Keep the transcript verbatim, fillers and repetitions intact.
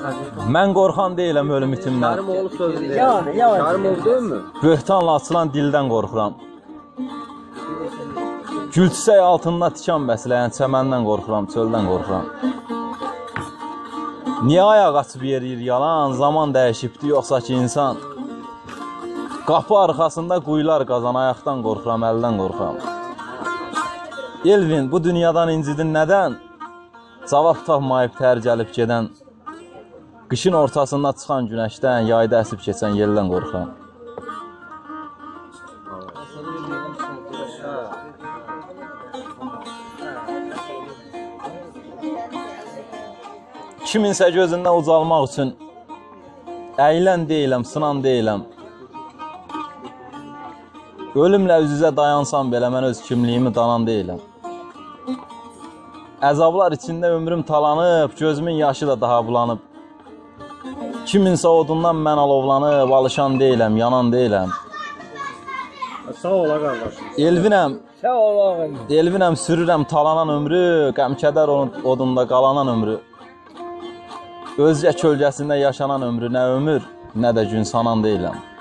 Mən qorxan deyiləm ölüm itimdən. Kərimoğlu sözü deyil. Yalan, yalan. Kərimoğlu deyil mi? Böhtanla açılan dildən qorxuram. Gül çiçək altında tikan bəsləyən çəməndən qorxuram, çöldən qorxuram. Niyə ayaq açıb yeriyir yalan, zaman dəyişibdi yoxsa ki insan? Qapı arxasında quyular qazan, ayaqdan qorxuram, əldən qorxuram. Elvin, bu dünyadan incidin nədən? Cavab tapmayıb tər gəlib gedən. Qışın ortasında çıxan günəşdən, yayda əsib keçən yeldən qorxuram. Kiminsə gözündən ucalmaq üçün əyilən deyiləm, sınan deyiləm. Ölümlə üz-üzə dayansam belə mən öz kimliyimi danan deyiləm. Əzablar içində ömrüm talanıb, gözümün yaşı da daha bulanıb. Kiminsə odundan mən alovlanıb, alışan deyiləm, yanan deyiləm. Sağ ola qardaşım. Elvinəm, Sağ ol ağam. Elvinəm sürürəm talanan ömrü, qəmkədər odunda qalanan ömrü. Özgə kölgəsində yaşanan ömrü nə ömür, nə də gün sanan deyiləm.